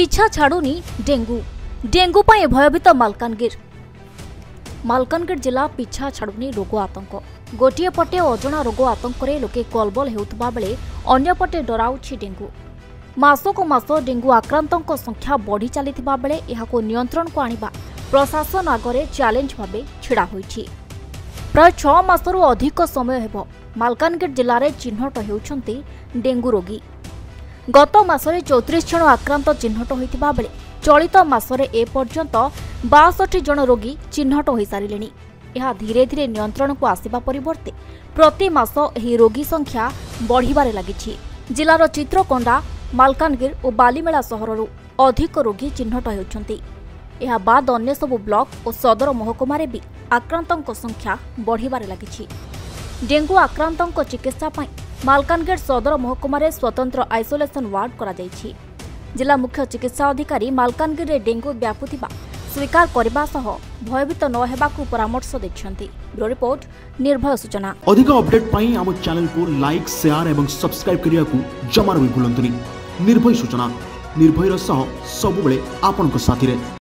पिछा छाड़ुनी dengue dengue पर भयभीत मालकानगिर जिला पिछा छाड़ुनी रोग आतंक गोटे पटे अजणा रोग आतंक लोके कलबल हेउतबा बेले अन्यपटे डराउछि डेंगू मासको मास डेंगू आक्रांतों संख्या बढ़ी चलीथिबा बेले एहाको नियंत्रण को आनिबा प्रशासन आगरे चैलेंज भाबे छिड़ा होईछि। प्राय 6 मासरू अधिक समय हेबो मालकानगिर जिले में चिन्हट हेउछन्ति डेंगू रोगी। गत मासरे 34 जन आक्रांत चिन्हट होइतिबा बेले चलित मासरे ए पर्यंत 62 जन रोगी चिन्हट होई सारिलेनी। यह धीरे धीरे नियंत्रण को आसिबा परिवर्ते प्रति मास एही रोगी संख्या बढ़िबारे लागिछि। जिलार चित्रकोंडा मालकानगिर और बालीमेला सहररू अधिक रोगी चिन्हट हेउछन्ति। यह बाद अन्य सबु ब्लॉक और सदर महकुमारे भी आक्रांतों संख्या बढ़िबारे लागिछि। डेंगू आक्रांतों चिकित्सा पई मालकानगिर सदर महकुमारे स्वतंत्र आइसोलेशन वार्ड करा जायछि। जिला मुख्य चिकित्सा अधिकारी मालकानगिर रे डेंगू व्यापुथिबा स्वीकार करबा सह भयभीत न हेबाकू परामर्श दैछन्ति। ब्यूरो रिपोर्ट निर्भय सूचना। अधिक अपडेट पई हम चैनल को लाइक शेयर एवं सब्सक्राइब करिया को जमार भी भूलंतुनी। निर्भय सूचना निर्भयर सह सबुबेले आपनक साथी रे।